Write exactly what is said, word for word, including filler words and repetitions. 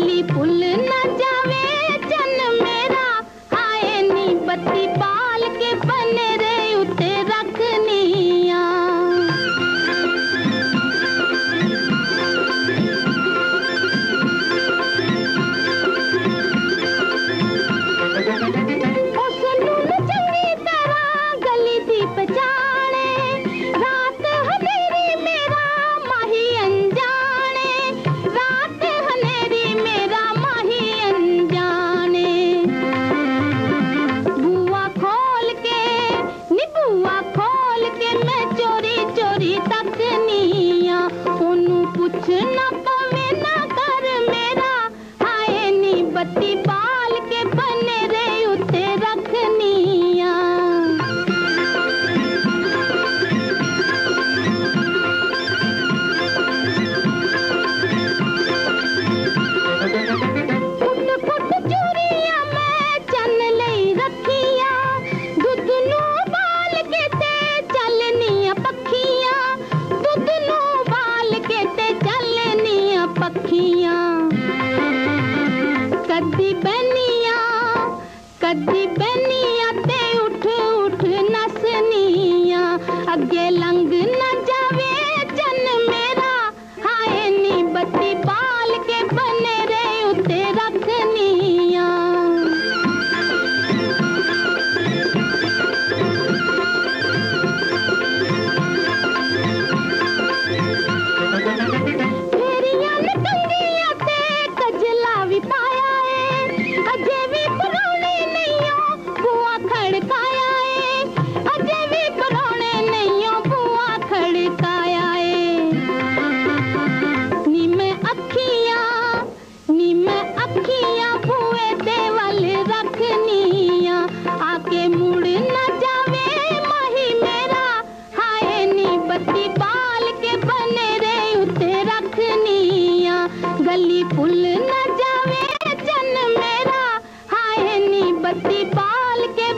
गली फुल न जावे चन मेरा, हाय नी बत्ती बाल के बने रे उते रखनिया। उसनू चंगी तरह गली दी पहचाने, रात हनेरी मेरा माही अनजाने, रात हनेरी मेरा माही अनजाने। बुआ खोल के नी बुआ खोल के मैं चोरी चोरी तकनिया, ओनू कुछ ना पवे ना कर मेरा, हाय नी बत्ती बाल के बने रे उते रखनिया। फुट फुट चूड़िया मैं चन लई रखिया, दुध नू बाल के ते चलनिया पखिया, दुध नू बाल के ते चलनिया पखिया। कदी बनिया कदी बनिया ते उठ उठ नसनिया, अगे लंघ न जावे चन मेरा, हाय नी बत्ती बाल के बने रे उते रखनिया। फेरियां न कंगिया ते कजला भी पाया है, अजे भी परौने नहीं बुआ खड़काया है, अजे भी परौने नहीं बुआ खड़काया है। नी मैं अखियां नी मैं अखियां बुए दे वल रखनिया, आके मुड़ न जावे माही मेरा, हाय नी बत्ती बाल के बने रे उते रखनिया। गली फुल न जावे चन मेरा, हाय नी बत्ती बाल के